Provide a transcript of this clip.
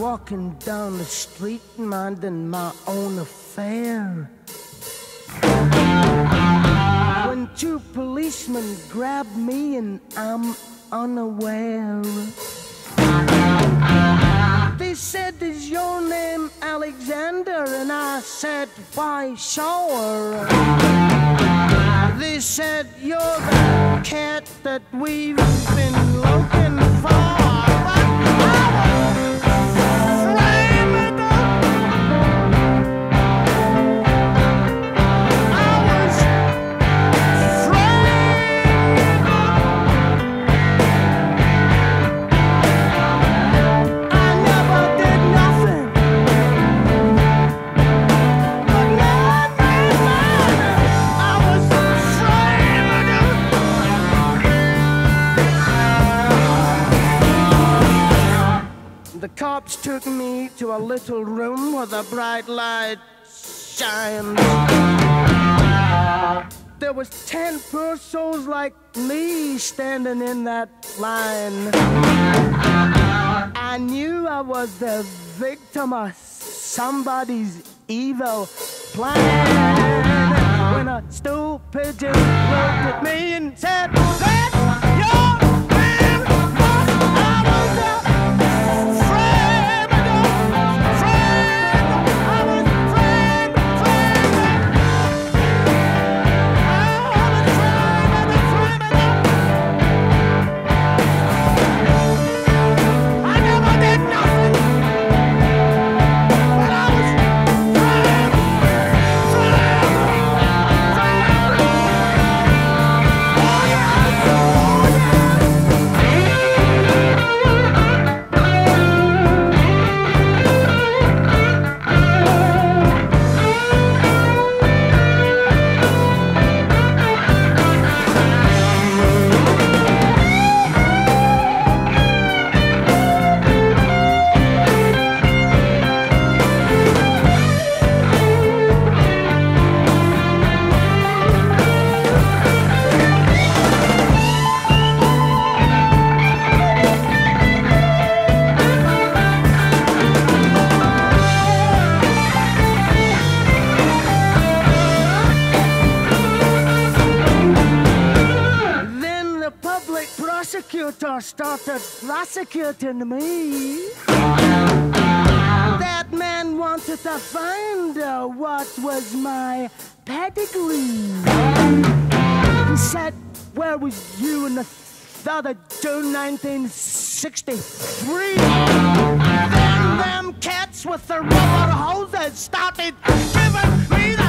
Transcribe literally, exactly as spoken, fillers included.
walking down the street minding my own affair, when two policemen grabbed me and I'm unaware. They said, "Is your name Alexander?" And I said, "Why, sure." They said, "You're the cat that we've been looking for." The cops took me to a little room where the bright light shined. There was ten poor souls like me standing in that line. I knew I was the victim of somebody's evil plan, when a stool pigeon looked at me and said, "That's your man." I was the started prosecuting me. That man wanted to find out what was my pedigree. He said, "Where was you in the third of June nineteen sixty-three? Then them cats with the rubber hoses started giving me the